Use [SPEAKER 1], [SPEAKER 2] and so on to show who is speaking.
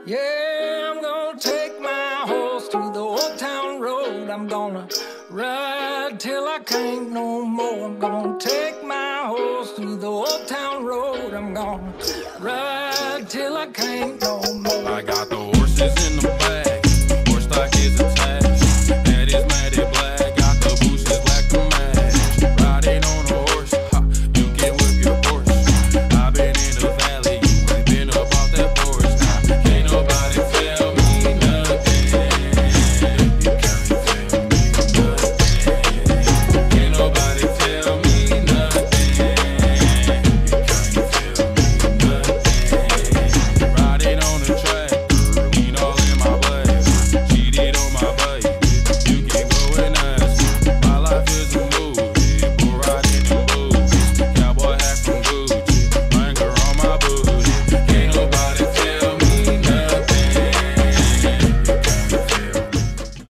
[SPEAKER 1] Yeah, I'm gonna take my horse to the old town road. I'm gonna ride till I can't no more. I'm gonna take my horse to the old town road. I'm gonna ride till I can't no more.
[SPEAKER 2] I got the horses in the